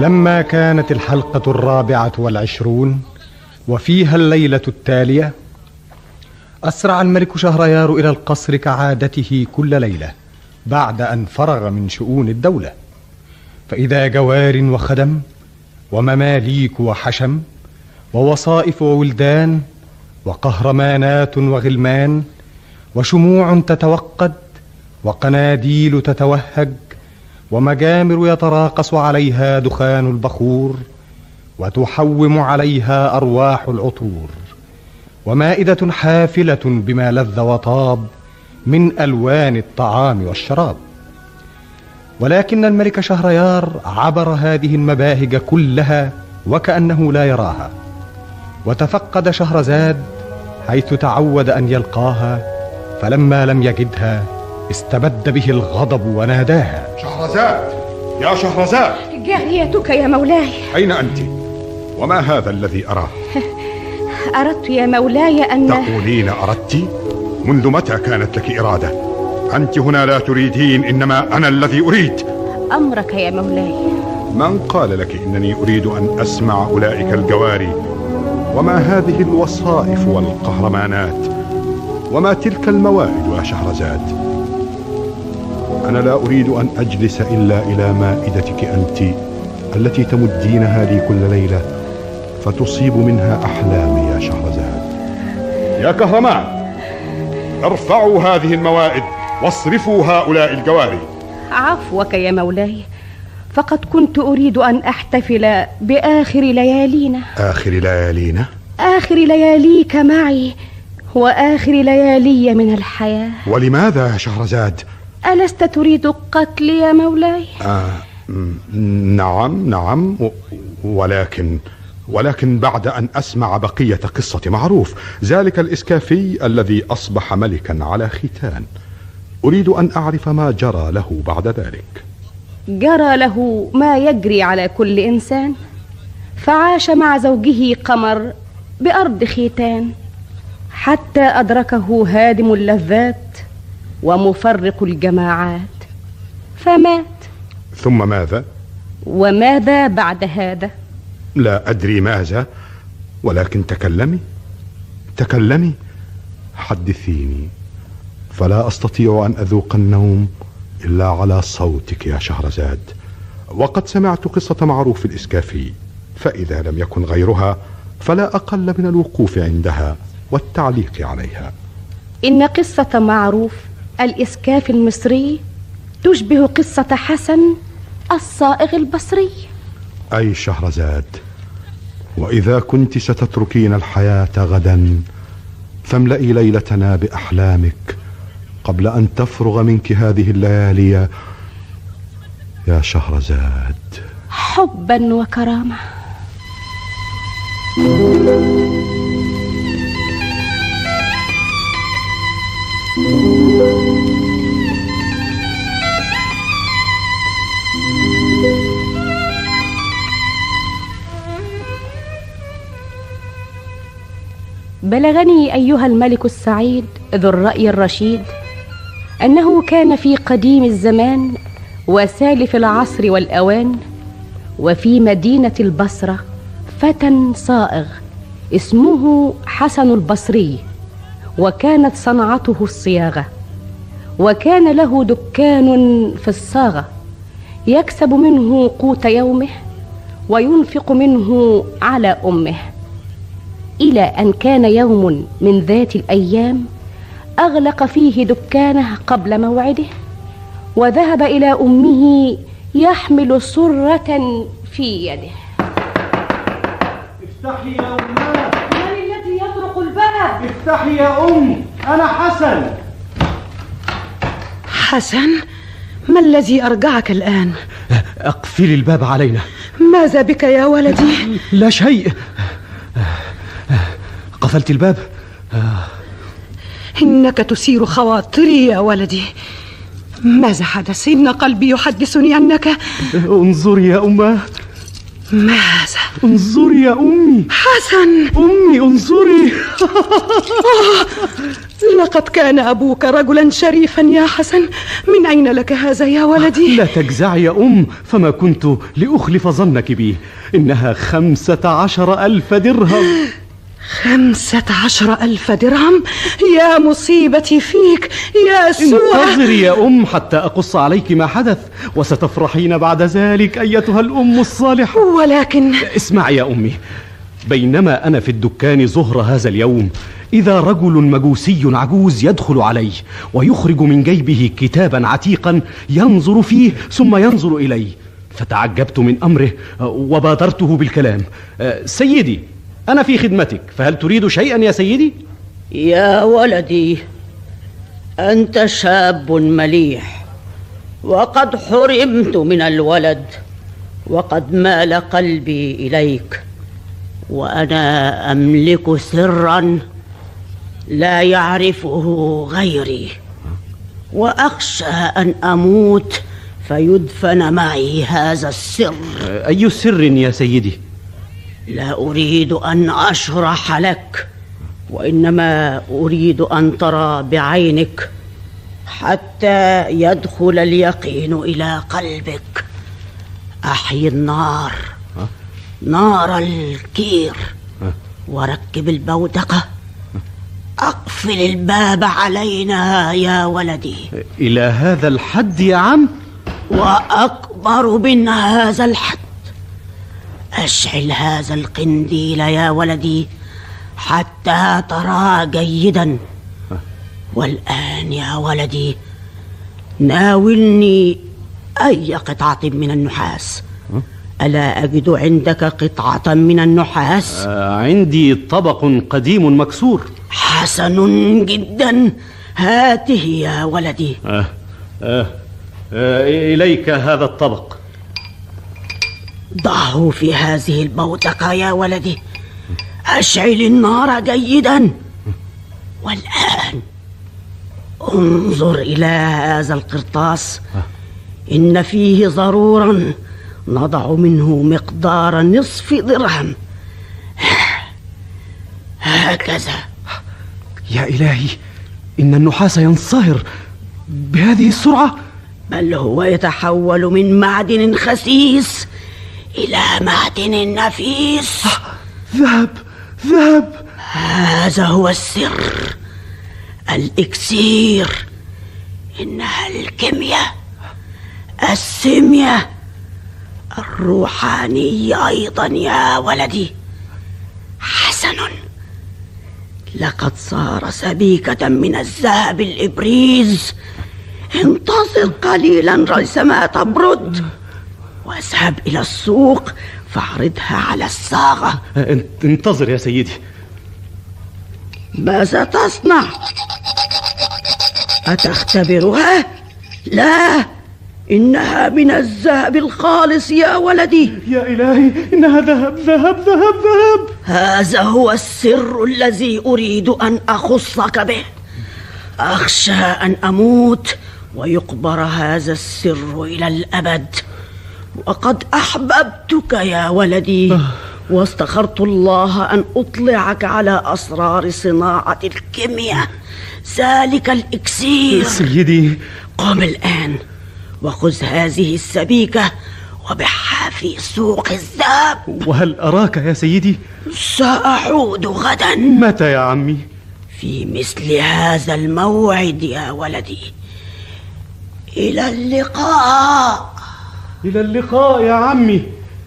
ولما كانت الحلقة 24 وفيها الليلة التالية، أسرع الملك شهريار إلى القصر كعادته كل ليلة بعد أن فرغ من شؤون الدولة، فإذا جوار وخدم ومماليك وحشم ووصائف وولدان وقهرمانات وغلمان وشموع تتوقد وقناديل تتوهج ومجامر يتراقص عليها دخان البخور وتحوم عليها أرواح العطور، ومائدة حافلة بما لذ وطاب من ألوان الطعام والشراب. ولكن الملك شهريار عبر هذه المباهج كلها وكأنه لا يراها، وتفقد شهرزاد حيث تعود أن يلقاها، فلما لم يجدها استبد به الغضب وناداها: شهرزاد، يا شهرزاد! جاريتك يا مولاي. أين أنت؟ وما هذا الذي أراه؟ أردت يا مولاي أن... تقولين أردت؟ منذ متى كانت لك إرادة؟ أنت هنا لا تريدين، إنما أنا الذي أريد. أمرك يا مولاي. من قال لك إنني أريد أن أسمع أولئك الجواري؟ وما هذه الوصائف والقهرمانات؟ وما تلك الموائد يا شهرزاد؟ أنا لا أريد أن أجلس إلا إلى مائدتك أنت التي تمدينها لي كل ليلة فتصيب منها أحلامي يا شهرزاد. يا كهرمان، ارفعوا هذه الموائد واصرفوا هؤلاء الجواري. عفوك يا مولاي، فقد كنت أريد أن أحتفل بآخر ليالينا. آخر ليالينا؟ آخر لياليك معي وآخر ليالي من الحياة. ولماذا يا شهرزاد؟ ألست تريد القتل يا مولاي؟ نعم، ولكن بعد أن أسمع بقية قصة معروف، ذلك الإسكافي الذي أصبح ملكا على ختان. أريد أن أعرف ما جرى له بعد ذلك. جرى له ما يجري على كل إنسان، فعاش مع زوجه قمر بأرض ختان حتى أدركه هادم اللذات ومفرق الجماعات فمات. ثم ماذا؟ وماذا بعد هذا؟ لا أدري ماذا، ولكن تكلمي، حدثيني، فلا أستطيع أن أذوق النوم إلا على صوتك يا شهرزاد. وقد سمعت قصة معروف الإسكافي، فإذا لم يكن غيرها فلا أقل من الوقوف عندها والتعليق عليها. إن قصة معروف الإسكافي المصري تشبه قصة حسن الصائغ البصري. أي شهرزاد، وإذا كنت ستتركين الحياة غدا فاملئي ليلتنا بأحلامك قبل أن تفرغ منك هذه الليالي يا شهرزاد. حبا وكرامة. بلغني أيها الملك السعيد ذو الرأي الرشيد أنه كان في قديم الزمان وسالف العصر والأوان وفي مدينة البصرة فتى صائغ اسمه حسن البصري، وكانت صنعته الصياغة، وكان له دكان في الصاغة يكسب منه قوت يومه وينفق منه على أمه، إلى أن كان يوم من ذات الأيام أغلق فيه دكانه قبل موعده وذهب إلى أمه يحمل سرة في يده. افتحي يا أماه. من الذي يطرق الباب؟ افتحي يا أم، أنا حسن. حسن، ما الذي أرجعك الآن؟ أقفلي الباب علينا. ماذا بك يا ولدي؟ لا شيء. قفلت الباب؟ إنك تثير خواطري يا ولدي. ماذا حدث؟ إن قلبي يحدثني أنك... انظري يا أمه. ماذا؟ انظري يا أمي. حسن، أمي انظري. لقد كان أبوك رجلا شريفا يا حسن. من أين لك هذا يا ولدي؟ لا تجزعي يا فما كنت لأخلف ظنك بي. إنها 15,000 درهم. 15,000 درهم؟ يا مصيبتي فيك يا سوء. انتظري يا حتى أقص عليك ما حدث، وستفرحين بعد ذلك أيتها الأم الصالحة. ولكن اسمعي يا أمي، بينما أنا في الدكان ظهر هذا اليوم، إذا رجل مجوسي عجوز يدخل علي ويخرج من جيبه كتابا عتيقا ينظر فيه ثم ينظر إلي، فتعجبت من أمره وبادرته بالكلام. سيدي، أنا في خدمتك، فهل تريد شيئا يا سيدي؟ يا ولدي، أنت شاب مليح، وقد حرمت من الولد، وقد مال قلبي إليك، وأنا أملك سرا لا يعرفه غيري، وأخشى أن أموت فيدفن معي هذا السر. أي سر يا سيدي؟ لا أريد أن أشرح لك، وإنما أريد أن ترى بعينك حتى يدخل اليقين إلى قلبك. أحيي النار، نار الكير، وركب البودقة، أقفل الباب علينا يا ولدي. إلى هذا الحد يا عم؟ وأكبر من هذا الحد. أشعل هذا القنديل يا ولدي حتى ترى جيدا. والآن يا ولدي ناولني أي قطعة من النحاس. ألا أجد عندك قطعة من النحاس؟ عندي طبق قديم مكسور. حسن جدا، هاته يا ولدي. إليك هذا الطبق. ضعه في هذه البودقة يا ولدي. أشعل النار جيدا. والآن انظر إلى هذا القرطاس، إن فيه ضرورا نضع منه مقدار نصف درهم، هكذا. يا إلهي، إن النحاس ينصهر بهذه السرعة؟ بل هو يتحول من معدن خسيس إلى معدن نفيس. ذهب. هذا هو السر، الإكسير. إنها الكيمياء، السيمياء الروحانية أيضا يا ولدي. حسن، لقد صار سبيكة من الذهب الإبريز. انتظر قليلا ريثما تبرد، واذهب إلى السوق فاعرضها على الصاغة. انتظر يا سيدي. ماذا تصنع؟ أتختبرها؟ لا، إنها من الذهب الخالص يا ولدي. يا إلهي، إنها ذهب. هذا هو السر الذي أريد أن أخصك به. أخشى أن أموت ويقبر هذا السر إلى الأبد، وقد أحببتك يا ولدي، واستخرت الله أن أطلعك على أسرار صناعة الكيمياء، ذلك الإكسير. سيدي، قم الآن وخذ هذه السبيكة وبعها في سوق الذهب. وهل أراك يا سيدي؟ سأعود غدا. متى يا عمي؟ في مثل هذا الموعد يا ولدي. إلى اللقاء. إلى اللقاء يا عمي.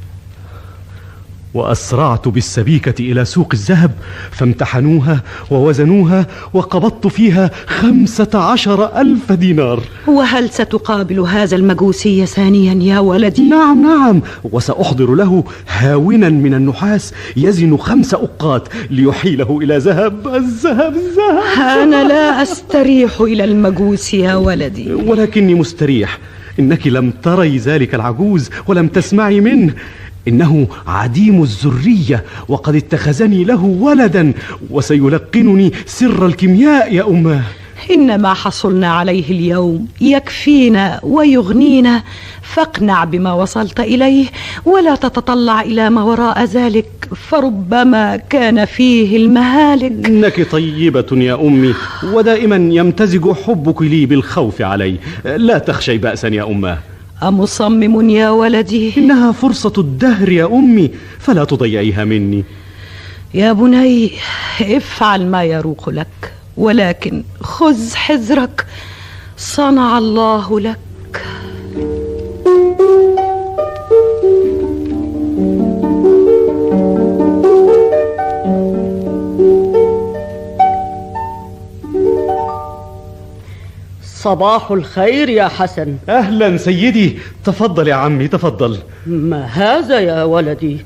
وأسرعت بالسبيكة إلى سوق الذهب، فامتحنوها ووزنوها، وقبضت فيها 15,000 دينار. وهل ستقابل هذا المجوسي ثانيا يا ولدي؟ نعم، وسأحضر له هاونا من النحاس يزن 5 أقات ليحيله إلى الذهب. أنا لا أستريح إلى المجوس يا ولدي. ولكني مستريح. إنك لم تري ذلك العجوز ولم تسمعي منه. إنه عديم الذرية، وقد اتخذني له ولدا، وسيلقنني سر الكيمياء يا أماه. إن ما حصلنا عليه اليوم يكفينا ويغنينا، فاقنع بما وصلت إليه ولا تتطلع إلى ما وراء ذلك، فربما كان فيه المهالك. إنك طيبة يا أمي، ودائما يمتزج حبك لي بالخوف علي. لا تخشي بأسا يا أمه. أمصمم يا ولدي؟ إنها فرصة الدهر يا أمي، فلا تضيعيها مني. يا بني افعل ما يروق لك، ولكن خذ حذرك، صنع الله لك. صباح الخير يا حسن. أهلا سيدي، تفضل يا عمي تفضل. ما هذا يا ولدي؟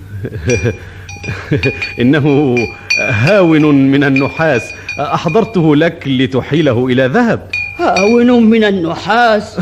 إنه هاون من النحاس، أحضرته لك لتحيله إلى ذهب. هاون من النحاس؟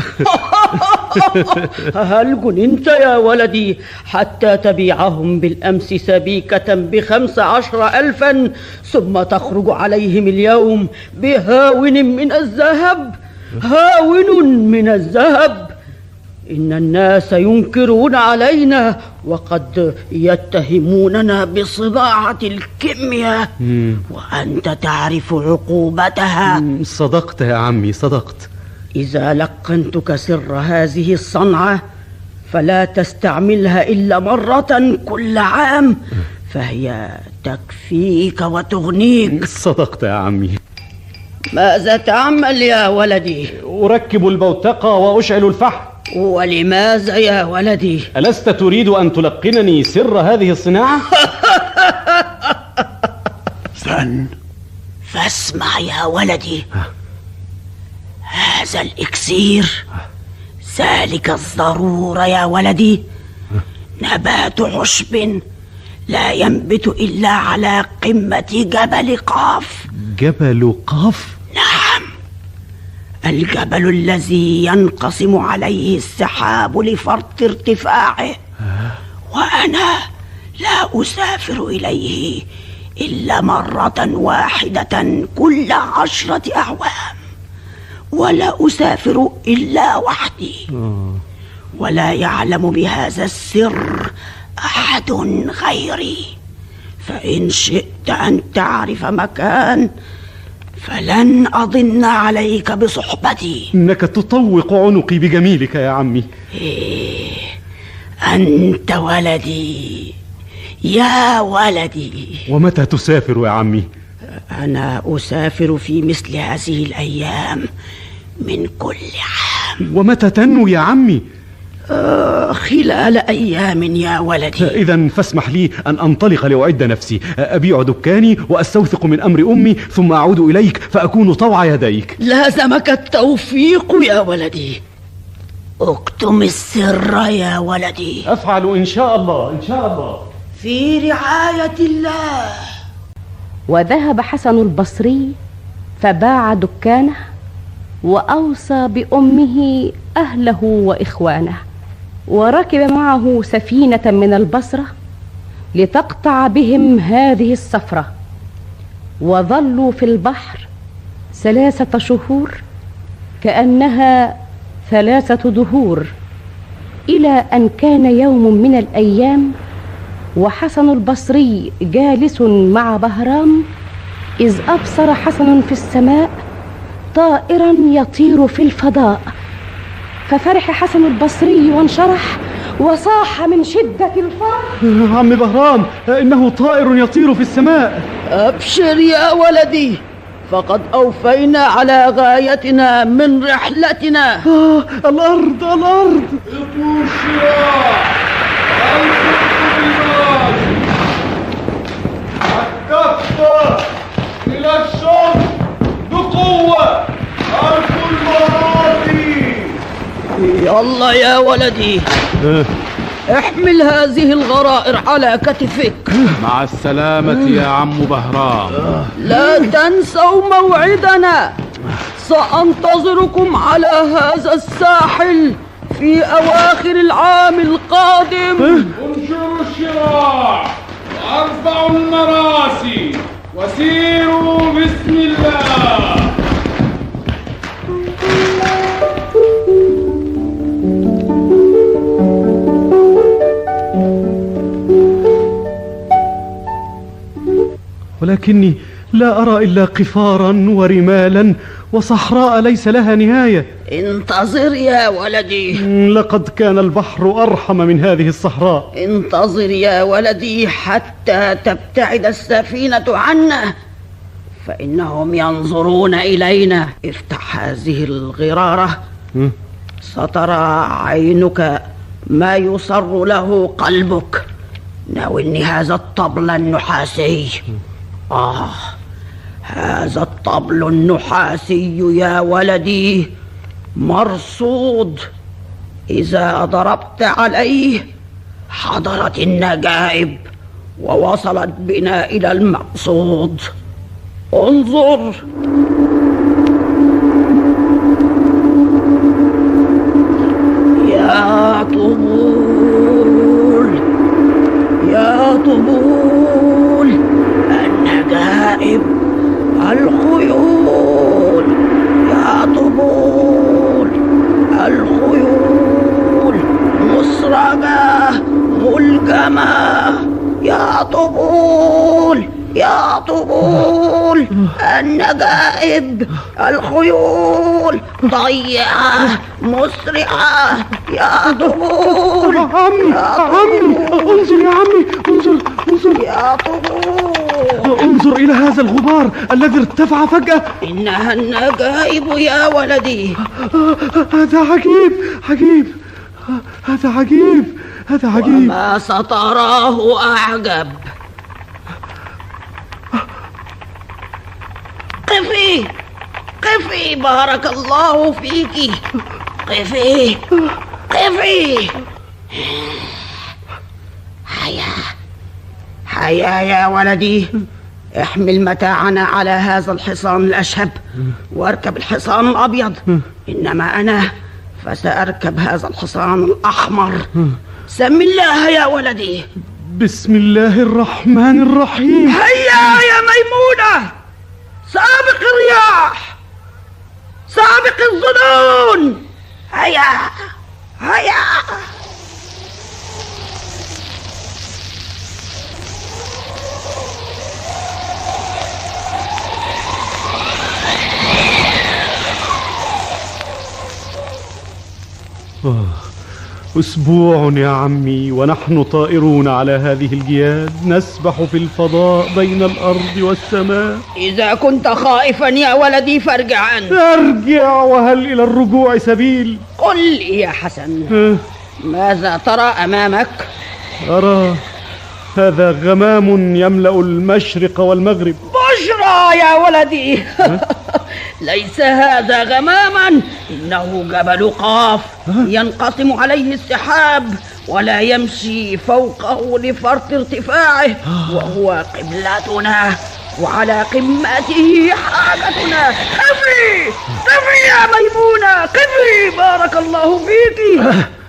هل جننت يا ولدي حتى تبيعهم بالأمس سبيكة ب15,000 ثم تخرج عليهم اليوم بهاون من الذهب؟ هاون من الذهب؟ إن الناس ينكرون علينا وقد يتهموننا بصناعة الكيمياء، وأنت تعرف عقوبتها. صدقت يا عمي صدقت. إذا لقنتك سر هذه الصنعة فلا تستعملها إلا مرة كل عام، فهي تكفيك وتغنيك. صدقت يا عمي. ماذا تعمل يا ولدي؟ أركب البوتقة وأشعل الفحم. ولماذا يا ولدي؟ ألست تريد أن تلقنني سر هذه الصناعة؟ فاسمع يا ولدي، هذا الإكسير ذلك الضرورة يا ولدي، نبات عشب لا ينبت إلا على قمة جبل قاف. جبل قاف؟ نعم، الجبل الذي ينقسم عليه السحاب لفرط ارتفاعه، وأنا لا أسافر إليه إلا مرة واحدة كل 10 أعوام، ولا أسافر إلا وحدي، ولا يعلم بهذا السر أحد غيري، فإن شئت أن تعرف مكان فلن أضن عليك بصحبتي. إنك تطوق عنقي بجميلك يا عمي. إيه، أنت ولدي يا ولدي. ومتى تسافر يا عمي؟ أنا أسافر في مثل هذه الأيام من كل عام. ومتى تنوي يا عمي؟ خلال أيام يا ولدي. إذن فاسمح لي أن أنطلق لأعد نفسي، أبيع دكاني وأستوثق من أمر أمي، ثم أعود إليك فأكون طوع يديك. لازمك التوفيق يا ولدي. اكتم السر يا ولدي. أفعل إن شاء الله إن شاء الله. في رعاية الله. وذهب حسن البصري فباع دكانه، وأوصى بأمه أهله وإخوانه، وركب معه سفينة من البصرة لتقطع بهم هذه السفرة، وظلوا في البحر 3 شهور كأنها 3 دهور، إلى أن كان يوم من الأيام وحسن البصري جالس مع بهرام، إذ أبصر حسن في السماء طائرا يطير في الفضاء، ففرح حسن البصري وانشرح وصاح من شدة الفرح: عم بهرام، إنه طائر يطير في السماء. أبشر يا ولدي، فقد أوفينا على غايتنا من رحلتنا. الأرض الأرض. القوا الشراع، القوا الكفة إلى الشمس بقوة، القوا المراضي. يلا يا ولدي، احمل هذه الغرائر على كتفك. مع السلامة يا عم بهرام. لا تنسوا موعدنا، سأنتظركم على هذا الساحل في أواخر العام القادم. انشروا الشراع وارفعوا المراسي وسيروا بسم الله. ولكني لا أرى إلا قفارا ورمالا وصحراء ليس لها نهاية. انتظر يا ولدي. لقد كان البحر أرحم من هذه الصحراء. انتظر يا ولدي حتى تبتعد السفينة عنا، فإنهم ينظرون إلينا. افتح هذه الغرارة سترى عينك ما يصر له قلبك. ناولني هذا الطبل النحاسي. هذا الطبل النحاسي يا ولدي مرصود، إذا ضربت عليه حضرت النجائب ووصلت بنا إلى المقصود. انظر. يا طبول يا طبول، النجائب، الخيول، يا طبول، الخيول مسرجة ملجمة، يا طبول يا طبول، النجائب، الخيول ضيعة مسرعة، يا طبول. عمي انظر يا عمي، انظر يا طبول، انظر إلى هذا الغبار الذي ارتفع فجأة. إنها النجائب يا ولدي. هذا عجيب. وما ستراه أعجب. قفي بارك الله فيك. قفي هيا يا ولدي، احمل متاعنا على هذا الحصان الأشهب واركب الحصان الأبيض، إنما أنا فسأركب هذا الحصان الأحمر. سم الله يا ولدي. بسم الله الرحمن الرحيم. هيا يا ميمونة، سابق الرياح، سابق الظنون. هيا أسبوع يا عمي ونحن طائرون على هذه الجياد، نسبح في الفضاء بين الأرض والسماء. إذا كنت خائفا يا ولدي فارجع أنت. أرجع، وهل إلى الرجوع سبيل؟ قل لي يا حسن، ماذا ترى أمامك؟ أرى هذا غمام يملأ المشرق والمغرب. بشرى يا ولدي. ليس هذا غماما، إنه جبل قاف ينقسم عليه السحاب ولا يمشي فوقه لفرط ارتفاعه، وهو قبلتنا وعلى قمته حاجتنا. قفي يا ميمونة، قفي بارك الله فيك.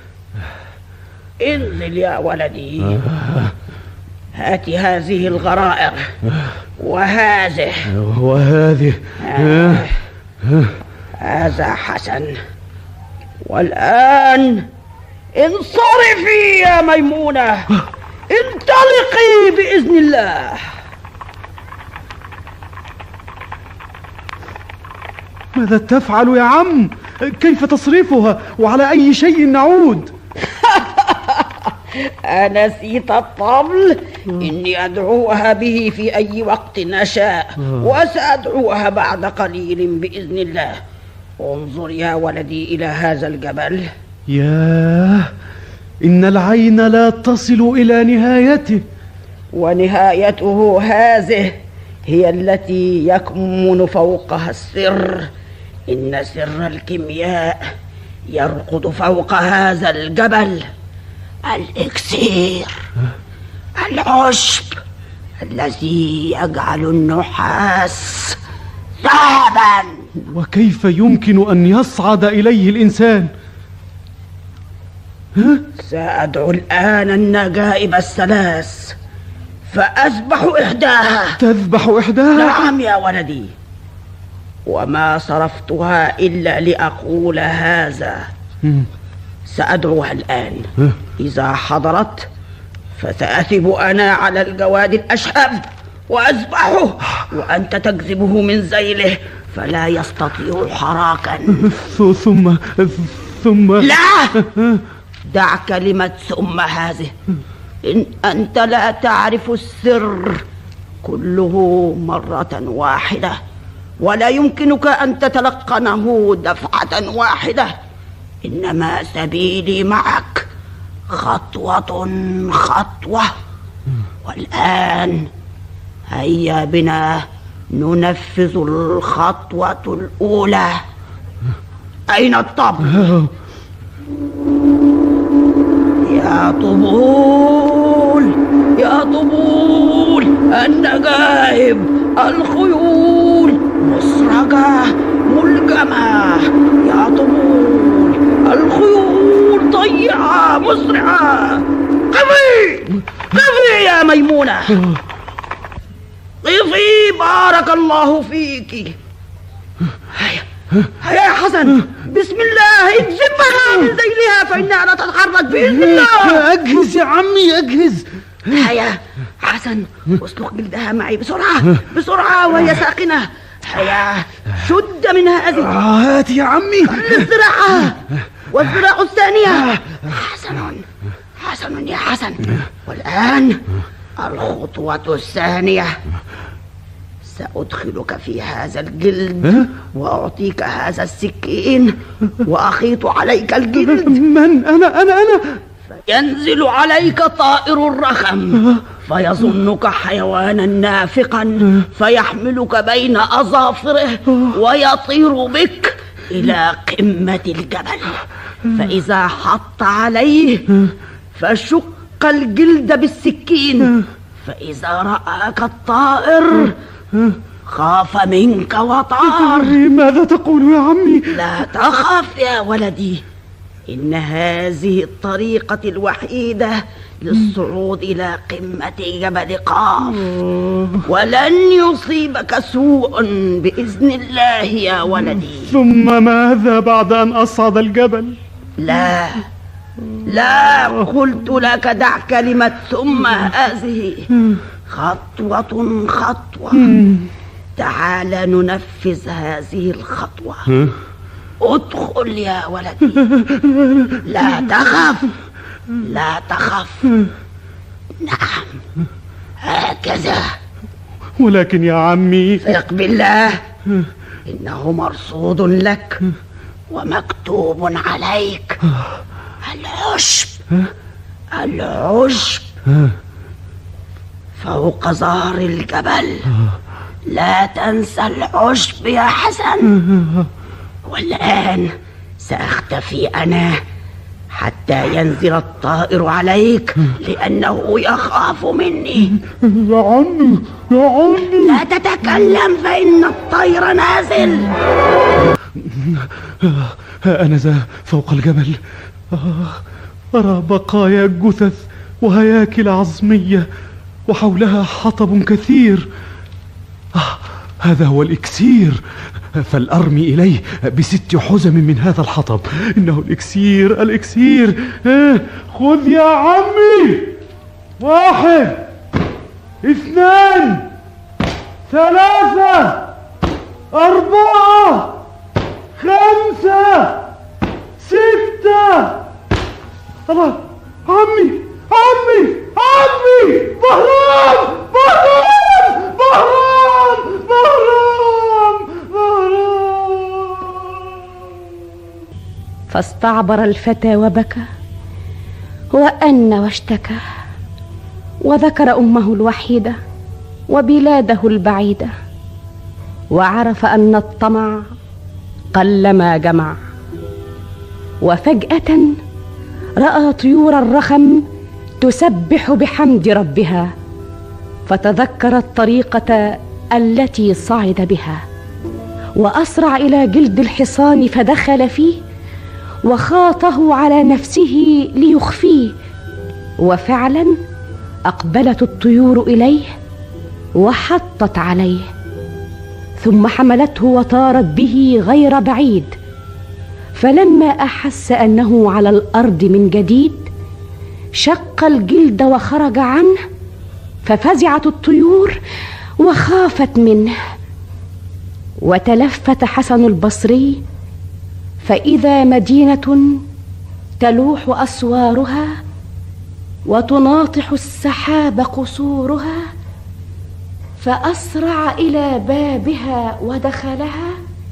انزل يا ولدي. هات هذه الغرائر وهذه هذا حسن. والآن انصرفي يا ميمونة، انطلقي بإذن الله. ماذا تفعل يا عم؟ كيف تصرفها؟ وعلى أي شيء نعود؟ أنسيت الطبل؟ إني أدعوها به في أي وقت نشاء، وسأدعوها بعد قليل بإذن الله. انظر يا ولدي إلى هذا الجبل. ياه، إن العين لا تصل إلى نهايته، ونهايته هذه هي التي يكمن فوقها السر. إن سر الكيمياء يرقد فوق هذا الجبل. الإكسير، العشب الذي يجعل النحاس ذهبا. وكيف يمكن أن يصعد إليه الإنسان؟ سأدعو الآن النجائب الثلاث فأذبح إحداها. تذبح إحداها؟ نعم يا ولدي، وما صرفتها إلا لأقول هذا. سأدعوها الآن، إذا حضرت فسأثب أنا على الجواد الأشهب وأذبحه وأنت تجذبه من ذيله فلا يستطيع حراكا. ثم لا، دع كلمة ثم هذه. إن أنت لا تعرف السر كله مرة واحدة، ولا يمكنك أن تتلقنه دفعة واحدة، إنما سبيلي معك خطوة خطوة. والآن هيا بنا ننفذ الخطوة الأولى. أين الطبل؟ يا طبول يا طبول، النجائب، الخيول مسرجة ملجمة. يا طبول، الخيول طيعة مسرعة. قفي قفي يا ميمونة، قفي، بارك الله فيك. هيا يا حسن، بسم الله، اجذبها من ذيلها فإنها لا تتحرك بإذن الله. أجهز يا عمي، أجهز. هيا حسن، اسلق جلدها معي بسرعة بسرعة وهي ساخنة. هيا شد من هذه. هات يا عمي. الذراع والذراع الثانية. حسن يا حسن. والآن الخطوة الثانية. سأدخلك في هذا الجلد وأعطيك هذا السكين وأخيط عليك الجلد. من أنا؟ ينزل عليك طائر الرخم فيظنك حيوانا نافقا فيحملك بين أظافره ويطير بك إلى قمة الجبل. فإذا حط عليه فشق الجلد بالسكين، فإذا رآك الطائر خاف منك وطار. ماذا تقول يا عمي؟ لا تخف يا ولدي، إن هذه الطريقة الوحيدة للصعود إلى قمة جبل قاف، ولن يصيبك سوء بإذن الله يا ولدي. ثم ماذا بعد أن أصعد الجبل؟ لا قلت لك دع كلمة ثم هذه. خطوة خطوة. تعال ننفذ هذه الخطوة. ادخل يا ولدي، لا تخف لا تخف. نعم هكذا. ولكن يا عمي، ثق بالله، إنه مرصود لك ومكتوب عليك. العشب فوق ظهر الجبل. لا تنسى العشب يا حسن. والآن سأختفي أنا حتى ينزل الطائر عليك لأنه يخاف مني. يا عمي لا تتكلم فإن الطير نازل. أنا ذا فوق الجبل، أرى بقايا جثث وهياكل عظمية وحولها حطب كثير. هذا هو الإكسير، فلأرمي إليه ب6 حزم من هذا الحطب. إنه الإكسير. خذ يا عمي. 1 2 3 4 5 6. الله، عمي بهرام. فاستعبر الفتى وبكى وأن واشتكى، وذكر أمه الوحيدة وبلاده البعيدة، وعرف أن الطمع قلما جمع. وفجأة رأى طيور الرخم تسبح بحمد ربها، فتذكر الطريقة التي صعد بها، وأسرع إلى جلد الحصان فدخل فيه وخاطه على نفسه ليخفيه. وفعلا أقبلت الطيور إليه وحطت عليه، ثم حملته وطارت به غير بعيد. فلما أحس أنه على الأرض من جديد شق الجلد وخرج عنه، ففزعت الطيور وخافت منه. وتلفت حسن البصري فإذا مدينة تلوح أسوارها وتناطح السحاب قصورها، فأسرع إلى بابها ودخلها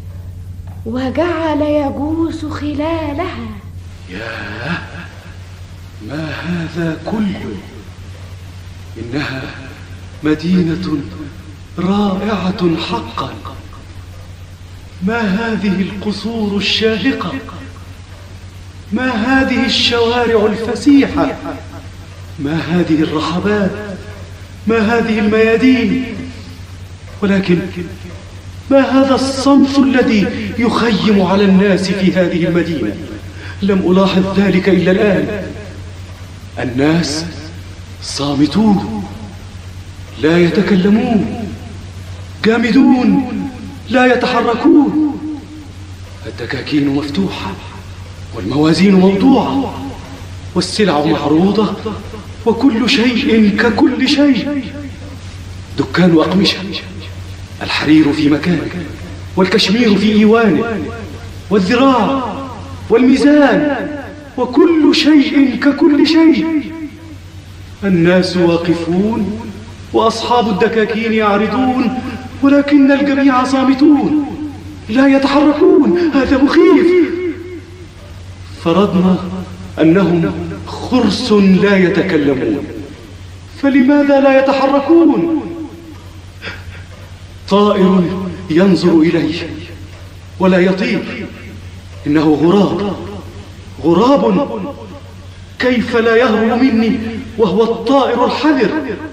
وجعل يجوس خلالها. ياه، ما هذا كله؟ إنها مدينة رائعة حقا. ما هذه القصور الشاهقة؟ ما هذه الشوارع الفسيحة؟ ما هذه الرحبات؟ ما هذه الميادين؟ ولكن ما هذا الصمت الذي يخيم على الناس في هذه المدينة؟ لم ألاحظ ذلك إلا الآن. الناس صامتون، لا يتكلمون، جامدون، لا يتحركون. الدكاكين مفتوحة، والموازين موضوعة، والسلع معروضة، وكل شيء ككل شيء. دكان أقمشة، الحرير في مكانه، والكشمير في إيوانه، والذراع والميزان، وكل شيء ككل شيء. الناس واقفون، وأصحاب الدكاكين يعرضون، ولكن الجميع صامتون، لا يتحركون. هذا مخيف. فرضنا أنهم خرس لا يتكلمون، فلماذا لا يتحركون؟ طائر ينظر إليه ولا يطير، إنه غراب. غراب كيف لا يهرب مني وهو الطائر الحذر؟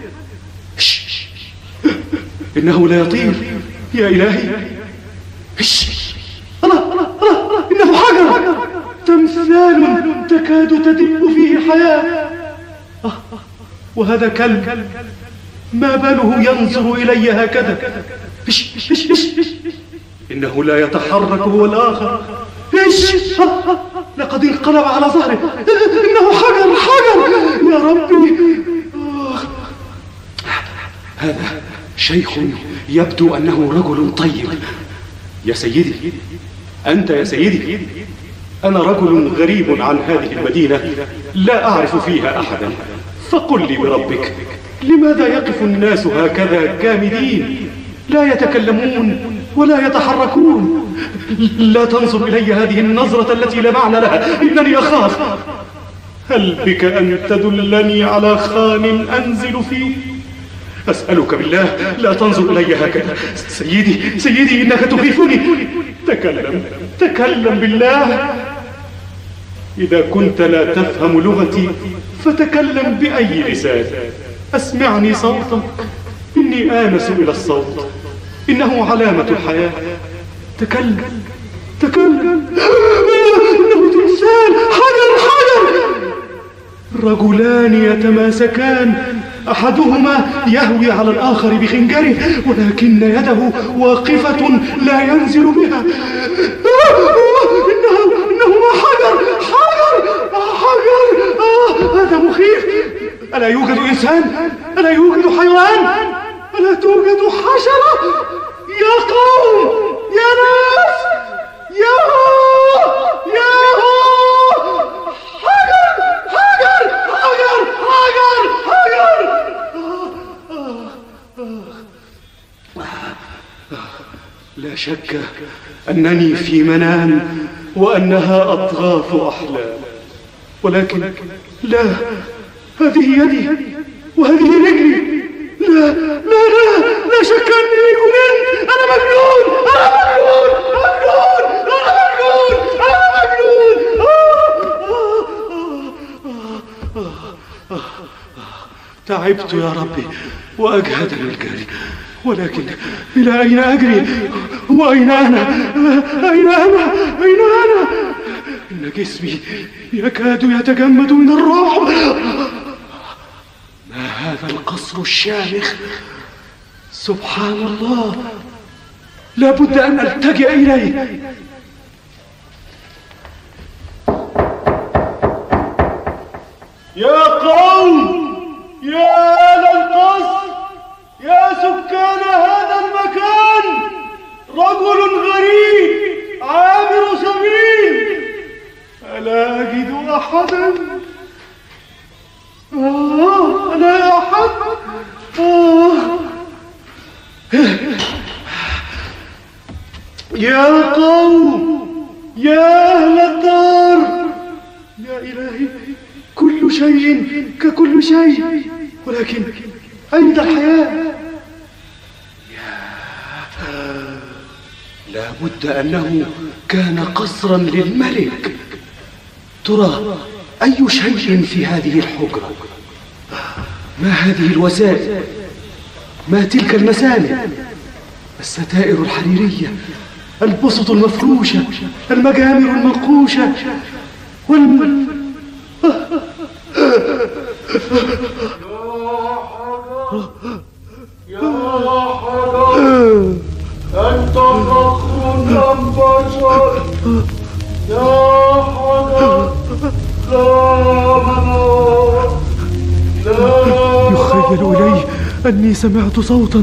إنه لا يطير. يا إلهي، الله، إنه حجر، تمثال تكاد تدب فيه حياة. وهذا كلب، ما باله ينظر إلي هكذا؟ إنه لا يتحرك هو الآخر. لقد انقلب على ظهره. إنه حجر. يا ربي، هذا شيخ يبدو أنه رجل طيب. يا سيدي، أنت يا سيدي، أنا رجل غريب عن هذه المدينة، لا أعرف فيها أحدا، فقل لي بربك، لماذا يقف الناس هكذا جامدين، لا يتكلمون ولا يتحركون؟ لا تنظر إلي هذه النظرة التي لا معنى لها، إنني أخاف. هل بك أن تدلني على خان أنزل فيه؟ أسألك بالله لا تنظر إلي هكذا. سيدي إنك تخيفني. تكلم بالله. إذا كنت لا تفهم لغتي فتكلم بأي لسان. أسمعني صوتك، إني آنس إلى الصوت، إنه علامة الحياة. تكلم. إنه تمثال، حجر. رجلان يتماسكان، أحدهما يهوي على الآخر بخنجره، ولكن يده واقفة لا ينزل بها. إنهما حجر. هذا مخيف. ألا يوجد إنسان؟ ألا يوجد حيوان؟ ألا توجد حشرة؟ يا قوم، يا ناس، ياهو، لا شك أنني في منام وأنها أطراف أحلام، ولكن لا، هذه يدي وهذه رجلي. لا شك أنني جننت. أنا مجنون. تعبت يا ربي وأجهدني الجري، ولكن إلى أين أجري؟ وأين أنا؟ إن جسمي يكاد يتجمد من الروح. ما هذا القصر الشامخ؟ سبحان الله، لابد أن ألتجئ إليه. يا قوم، يا أهل القصر، يا سكان يا قوم، يا أهل الدار، يا إلهي، كل شيء ككل شيء، ولكن أين الحياة؟ لا بد أنه كان قصرا للملك. ترى أي شيء في هذه الحجرة؟ ما هذه الوسائل؟ ما تلك المسامع؟ الستائر الحريرية، البسط المفروشة، المجامر المنقوشة، يا حجر أنت فخر أم بشر؟ يا حجر لا منار، لا يخيل إلي أني سمعت صوتا.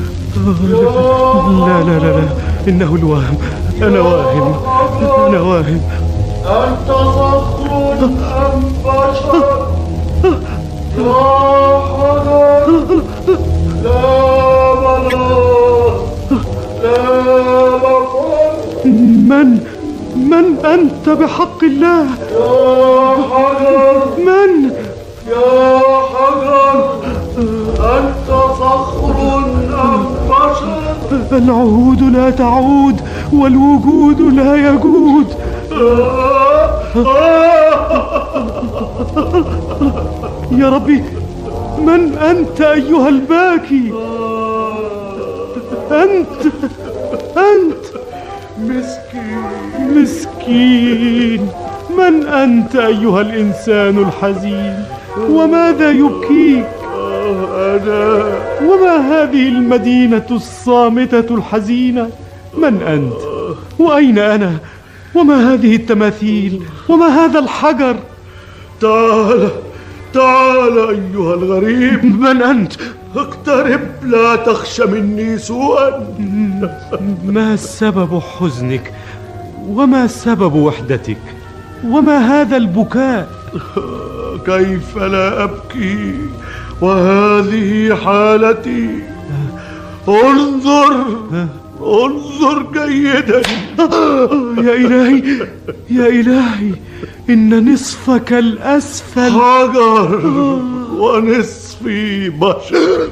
لا لا لا لا، إنه الوهم، أنا واهم، أنا واهم. أنت فخر أم بشر؟ يا حجر لا منار، لا مفر. من أنت بحق الله؟ يا حجر، من؟ يا حجر أنت صخر أم بشر؟ العهود لا تعود والوجود لا يجود. يا ربي، من أنت أيها الباكي؟ أنت مسكين. من أنت أيها الإنسان الحزين؟ وماذا يبكيك؟ أنا. وما هذه المدينة الصامتة الحزينة؟ من أنت؟ وأين أنا؟ وما هذه التماثيل؟ وما هذا الحجر؟ تعال أيها الغريب. من أنت؟ اقترب، لا تخش مني سوءا. ما سبب حزنك؟ وما سبب وحدتك؟ وما هذا البكاء؟ كيف لا أبكي وهذه حالتي؟ انظر جيدا. يا إلهي، إن نصفك الأسفل حجر ونصفي بشر.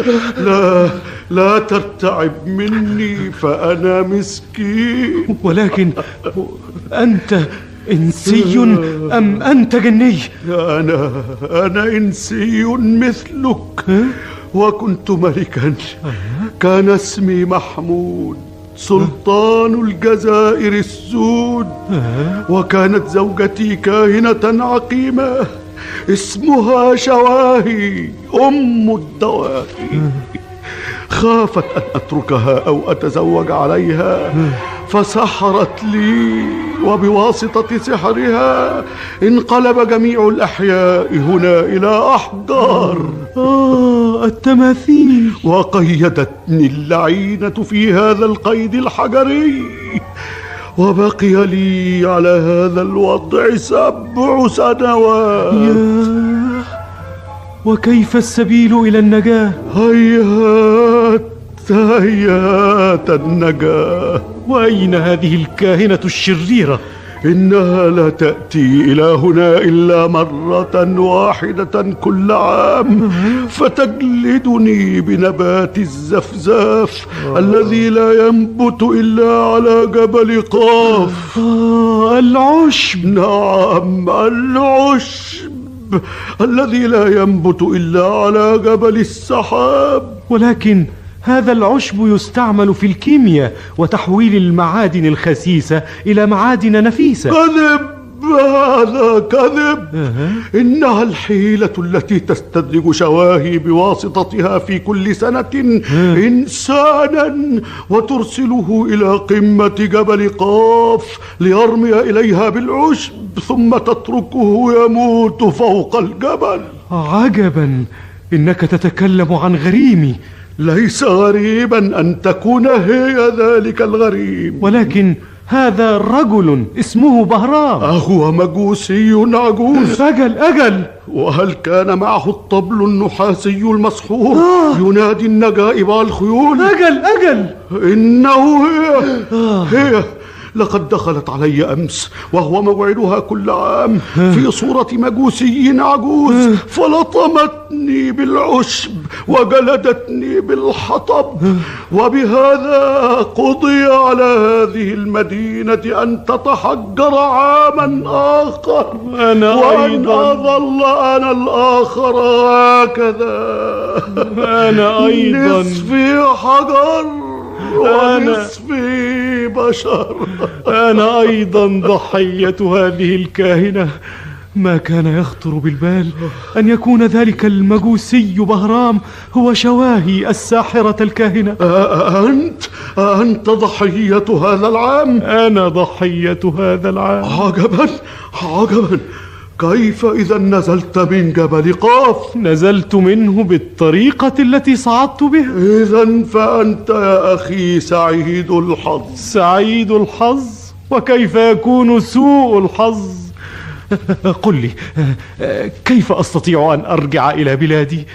لا ترتعب مني فأنا مسكين. ولكن أنت إنسي أم أنت جني؟ أنا إنسي مثلك، وكنت ملكا. كان اسمي محمود، سلطان الجزائر السود، وكانت زوجتي كاهنة عقيمة اسمها شواهي أم الدواهي. خافت أن أتركها أو أتزوج عليها فسحرت لي، وبواسطة سحرها انقلب جميع الأحياء هنا إلى أحجار. التماثيل. وقيدتني اللعينة في هذا القيد الحجري، وبقي لي على هذا الوضع 7 سنوات. وكيف السبيل إلى النجاة؟ هيهات النجاة. وأين هذه الكاهنة الشريرة؟ إنها لا تأتي إلى هنا إلا مرة واحدة كل عام، فتجلدني بنبات الزفزاف الذي لا ينبت إلا على جبل قاف. العشب. نعم، العشب الذي لا ينبت إلا على جبل السحاب. ولكن هذا العشب يستعمل في الكيمياء وتحويل المعادن الخسيسة إلى معادن نفيسة. كذب، هذا كذب. إنها الحيلة التي تستدرج شواهي بواسطتها في كل سنة إنسانا وترسله إلى قمة جبل قاف ليرمي إليها بالعشب، ثم تتركه يموت فوق الجبل. عجبا، إنك تتكلم عن غريمي. ليس غريبا أن تكون هي ذلك الغريم، ولكن هذا رجل اسمه بهرام. أهو مجوسي عجوز. أجل. وهل كان معه الطبل النحاسي المسحور ينادي النجائب والخيول؟ أجل. هي لقد دخلت علي أمس وهو موعدها كل عام في صورة مجوسي عجوز، فلطمتني بالعشب وجلدتني بالحطب، وبهذا قضي على هذه المدينة أن تتحجر عاما آخر، وأن أظل أنا الآخر هكذا، أنا أيضا نصفي حجر ونصفي بشر. أنا أيضا ضحية هذه الكاهنة. ما كان يخطر بالبال أن يكون ذلك المجوسي بهرام هو شواهي الساحرة الكاهنة. أنت ضحية هذا العام؟ أنا ضحية هذا العام. عجبا عجبا، كيف إذا نزلت من جبل قاف؟ نزلت منه بالطريقة التي صعدت بها. إذا فأنت يا أخي سعيد الحظ. سعيد الحظ؟ وكيف يكون سوء الحظ؟ قل لي، كيف أستطيع أن أرجع إلى بلادي؟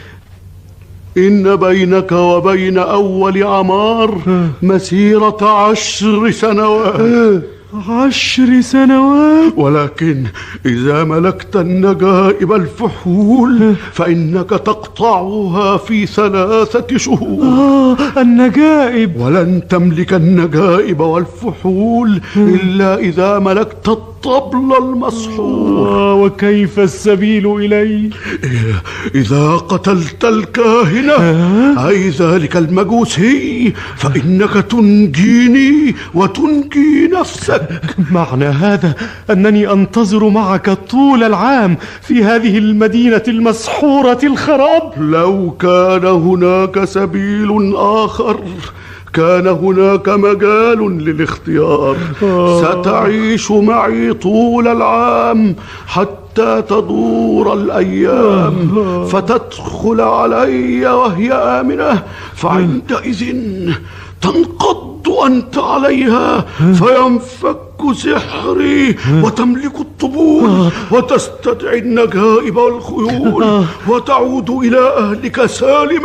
إن بينك وبين أول عمار مسيرة 10 سنوات. 10 سنوات؟ ولكن إذا ملكت النجائب الفحول فإنك تقطعها في 3 شهور. النجائب؟ ولن تملك النجائب والفحول إلا إذا ملكت الطبل المسحور. وكيف السبيل إليه؟ إذا قتلت الكاهنة أي ذلك المجوسي فإنك تنجيني وتنجي نفسك. معنى هذا أنني أنتظر معك طول العام في هذه المدينة المسحورة الخراب؟ لو كان هناك سبيل آخر كان هناك مجال للاختيار. ستعيش معي طول العام حتى تدور الأيام فتدخل علي وهي آمنة، فعندئذ تنقض أنت عليها فينفك سحري وتملك الطبول وتستدعي النجائب والخيول وتعود إلى أهلك سالما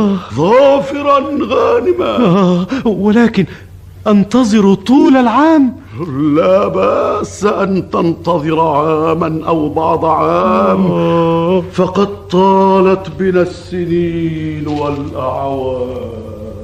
ظافرا غانما. ولكن أنتظر طول العام؟ لا بأس أن تنتظر عاما أو بعض عام، فقد طالت بنا السنين والأعوام.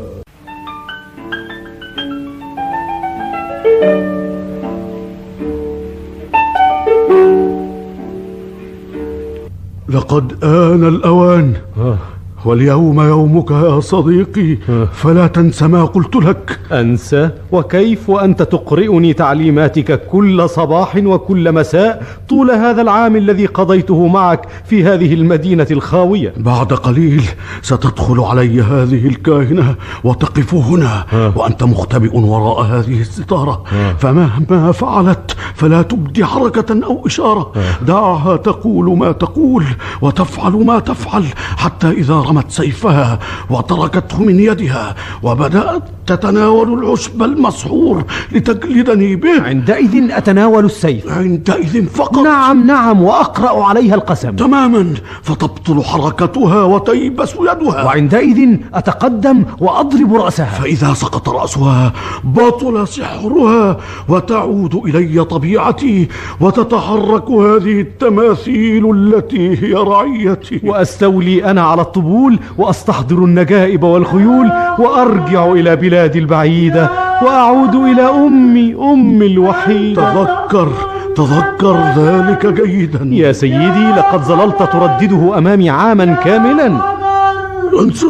لقد آن الأوان، واليوم يومك يا صديقي، فلا تنس ما قلت لك. أنسى؟ وكيف وأنت تقرئني تعليماتك كل صباح وكل مساء طول هذا العام الذي قضيته معك في هذه المدينة الخاوية؟ بعد قليل ستدخل علي هذه الكاهنة وتقف هنا وأنت مختبئ وراء هذه الستارة، فمهما فعلت فلا تبدي حركة أو إشارة. دعها تقول ما تقول وتفعل ما تفعل حتى إذا رمت سيفها وتركته من يدها وبدأت تتناول العشب المسحور لتجلدني به، عندئذ أتناول السيف؟ عندئذ فقط. نعم، وأقرأ عليها القسم. تماما، فتبطل حركتها وتيبس يدها، وعندئذ أتقدم وأضرب رأسها، فإذا سقط رأسها بطل سحرها وتعود إلي طبيعتي وتتحرك هذه التماثيل التي هي رعيتي، وأستولي أنا على الطبول وأستحضر النجائب والخيول وأرجع إلى بلادي البعيدة وأعود إلى أمي الوحيدة. تذكر ذلك جيدا يا سيدي، لقد ظللت تردده أمامي عاما كاملا. انصت،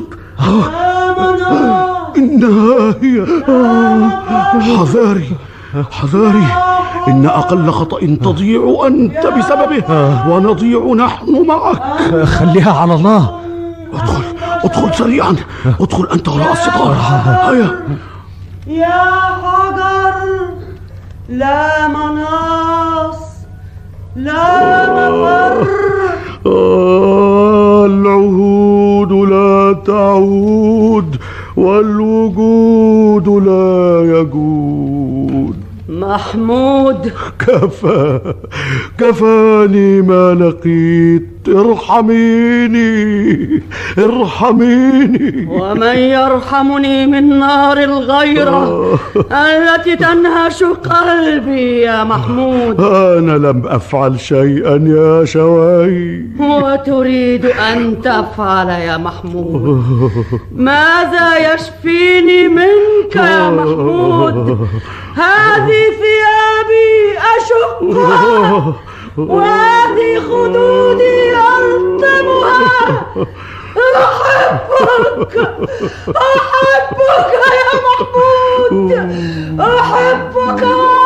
إنها هي. حذاري، إن أقل خطأ تضيع أنت بسببه ونضيع نحن معك. خليها على الله. ادخل سريعا، ادخل أنت وراء الستار. هيا يا حجر، لا مناص، لا مفر. العهود لا تعود والوجود لا يجود. محمود، كفاني ما لقيت ارحميني ارحميني. ومن يرحمني من نار الغيرة التي تنهش قلبي يا محمود؟ أنا لم أفعل شيئا يا شواهي. وتريد أن تفعل يا محمود؟ ماذا يشفيني منك يا محمود؟ هذه ثيابي أشقها وهذه خدودي ألطمها. أحبك أحبك يا محمود، أحبك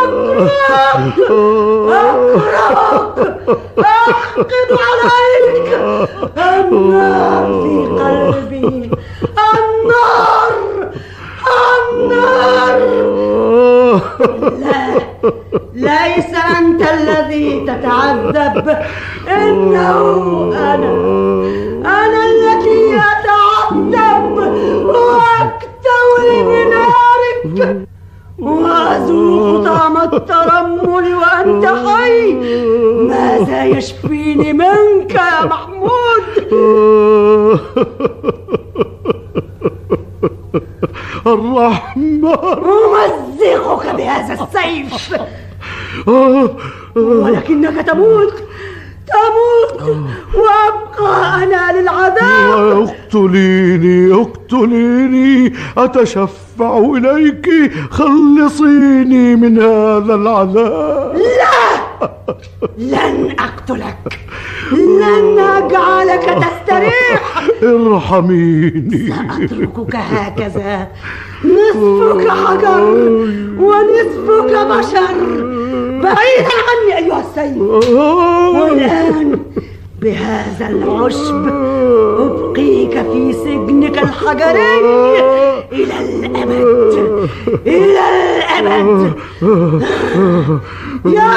أكرهك أحقد عليك. النار في قلبي، النار النار. لا، ليس أنت الذي تتعذب، إنه أنا التي أتعذب وأكتوي بنارك وأذوق طعم الترمل وأنت حي. ماذا يشفيني منك يا محمود؟ الرحمن. أمزقك بهذا السيف ولكنك تموت وأبقى أنا للعذاب. اقتليني أتشفع إليك، خلصيني من هذا العذاب. لا، لن أقتلك، لن أجعلك تستريح. ارحميني. سأتركك هكذا، نصفك حجر ونصفك بشر، بعيدا عني أيها السيد. والآن بهذا العشب أبقيك في سجنك الحجري إلى الأبد، إلى الأبد. يا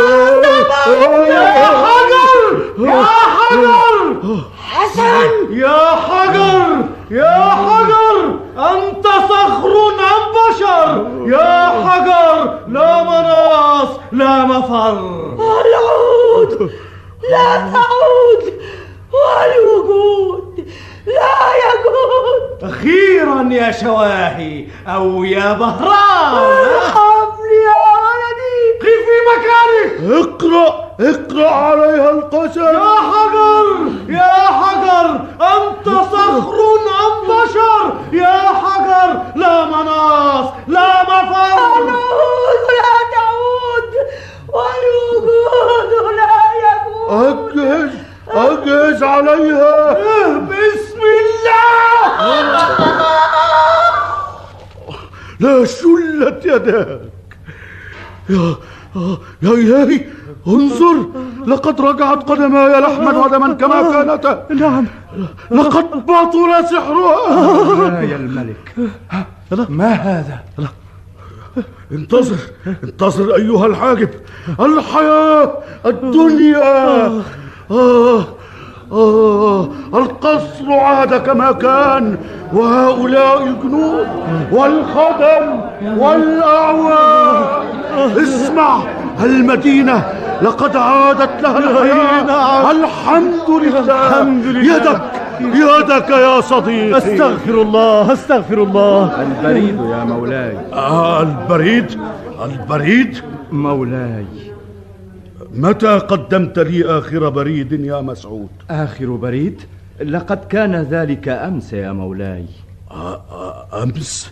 حجر، يا حجر حسن، يا حجر، يا حجر، أنت صخر عن بشر. يا حجر، لا مناص لا مفر. العود لا تعود والوجود لا يجود. أخيرا يا شواهي أو يا بهران، ارحمني يا ولدي. قف في مكانك. اقرأ عليها القسم. يا حجر، يا حجر، أنت صخر عن بشر. يا حجر، لا مناص لا مفر. العود لا تعود والوجود لا يجود. أجهز عليها. بسم الله. لا شلت يداك. يا إلهي، انظر، لقد رجعت قدماي لحما ودما كما كانتا. نعم، لقد بطل سحرها. يا الملك، ما هذا؟ انتظر أيها الحاجب. الحياة، الدنيا. القصر عاد كما كان، وهؤلاء الجنود والخدم والأعوان. اسمع، المدينة لقد عادت لها الحياة. الحمد لله. يدك يا صديقي. أستغفر الله. البريد يا مولاي. البريد مولاي. متى قدمت لي آخر بريد يا مسعود؟ آخر بريد؟ لقد كان ذلك أمس يا مولاي. أمس؟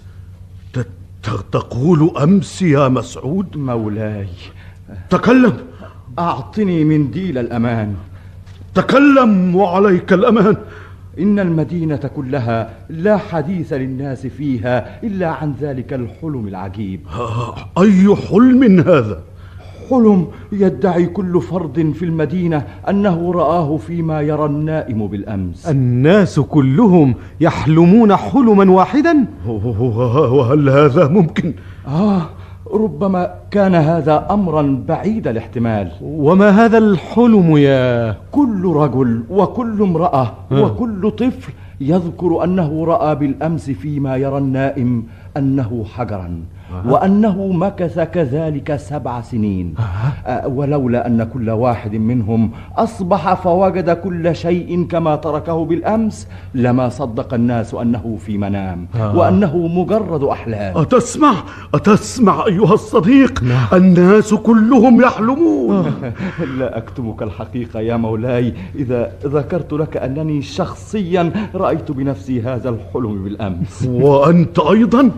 تقول أمس يا مسعود؟ مولاي. تكلم. أعطني منديل الأمان. تكلم وعليك الأمان. إن المدينة كلها لا حديث للناس فيها إلا عن ذلك الحلم العجيب. أي حلم هذا؟ حلم يدعي كل فرد في المدينة أنه رآه فيما يرى النائم بالأمس. الناس كلهم يحلمون حلما واحدا؟ وهل هذا ممكن؟ ربما كان هذا أمرا بعيد الاحتمال. وما هذا الحلم يا؟ كل رجل وكل امرأة وكل طفل يذكر أنه رأى بالأمس فيما يرى النائم أنه حجرا وأنه مكث كذلك 7 سنين. ولولا أن كل واحد منهم أصبح فوجد كل شيء كما تركه بالأمس لما صدق الناس أنه في منام وأنه مجرد أحلام. أتسمع أيها الصديق؟ الناس كلهم يحلمون. لا أكتمك الحقيقة يا مولاي إذا ذكرت لك أنني شخصيا رأيت بنفسي هذا الحلم بالأمس. وأنت أيضا؟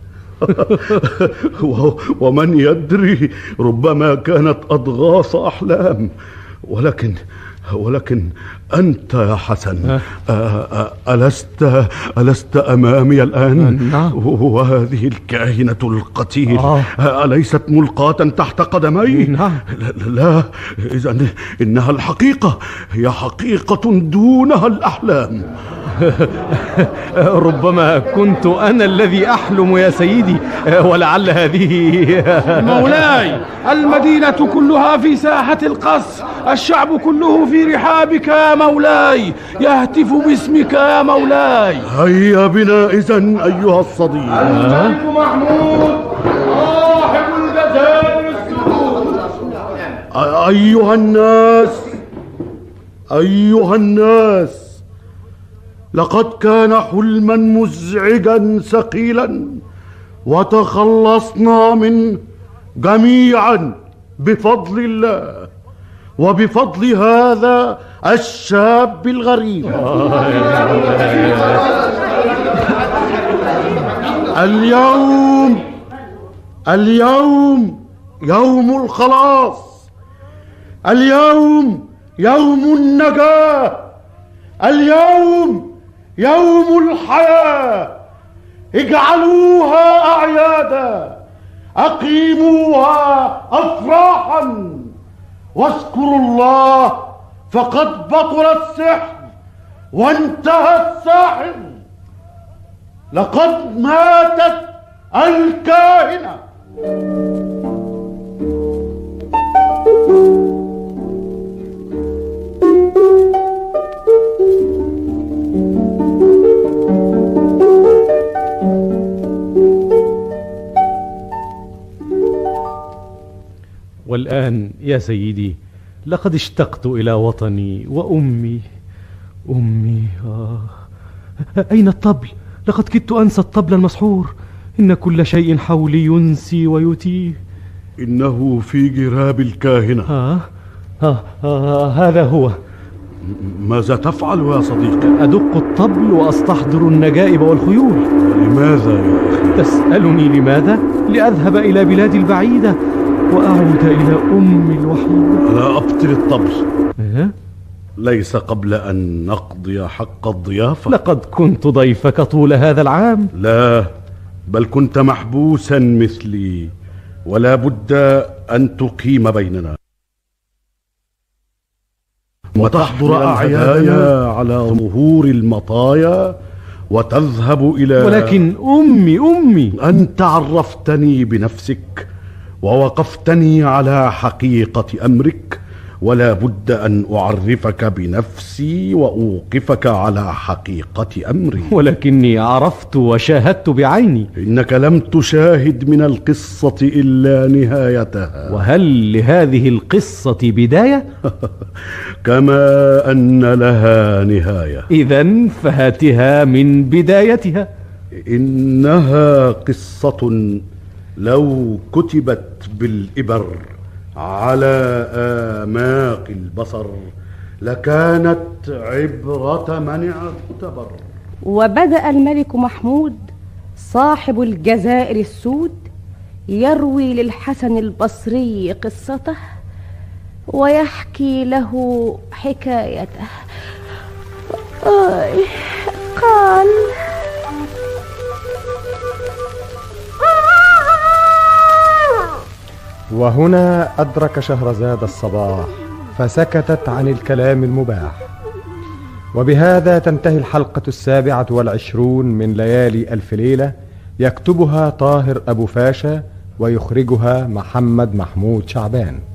ومن يدري، ربما كانت أضغاث أحلام. ولكن أنت يا حسن ألست أمامي الآن؟ وهذه الكاهنة القتيل أليست ملقاة تحت قدمي؟ لا، إذن إنها الحقيقة، هي حقيقة دونها الأحلام. ربما كنت أنا الذي أحلم يا سيدي، ولعل هذه مولاي، المدينة كلها في ساحة القصر، الشعب كله في رحابك يا مولاي، يهتف باسمك يا مولاي. هيا بنا إذن أيها الصديق. الملك محمود صاحب الجزائر السود. أيها الناس، لقد كان حلما مزعجا ثقيلا وتخلصنا منه جميعا بفضل الله وبفضل هذا الشاب الغريب. اليوم يوم الخلاص، اليوم يوم النجاة، اليوم يوم الحياة. اجعلوها أعيادا، أقيموها أفراحا، واذكروا الله، فقد بطل السحر وانتهى الساحر. لقد ماتت الكاهنة. والآن يا سيدي لقد اشتقت إلى وطني وأمي. أين الطبل؟ لقد كدت أنسى الطبل المسحور. إن كل شيء حولي ينسي ويتيه. إنه في جراب الكاهنة. هذا هو. ماذا تفعل يا صديقي؟ أدق الطبل وأستحضر النجائب والخيول. لماذا يا أخي؟ تسألني لماذا؟ لأذهب إلى بلادي البعيدة وأعود إلى أمي الوحيدة. لا أبطل الطبل. ليس قبل أن نقضي حق الضيافة. لقد كنت ضيفك طول هذا العام. لا، بل كنت محبوسا مثلي، ولا بد أن تقيم بيننا وتحضر أعيادنا على ظهور المطايا وتذهب إلى. ولكن أمي أنت عرفتني بنفسك ووقفتني على حقيقة أمرك، ولا بد أن أعرفك بنفسي وأوقفك على حقيقة أمري. ولكني عرفت وشاهدت بعيني. إنك لم تشاهد من القصة إلا نهايتها. وهل لهذه القصة بداية؟ كما أن لها نهاية. إذن فهاتها من بدايتها. إنها قصة لو كتبت بالإبر على آماق البصر لكانت عبرة من اعتبر. وبدأ الملك محمود صاحب الجزائر السود يروي للحسن البصري قصته ويحكي له حكايته. قال: وهنا أدرك شهرزاد الصباح فسكتت عن الكلام المباح. وبهذا تنتهي الحلقة 27 من ليالي ألف ليلة، يكتبها طاهر أبو فاشا ويخرجها محمد محمود شعبان.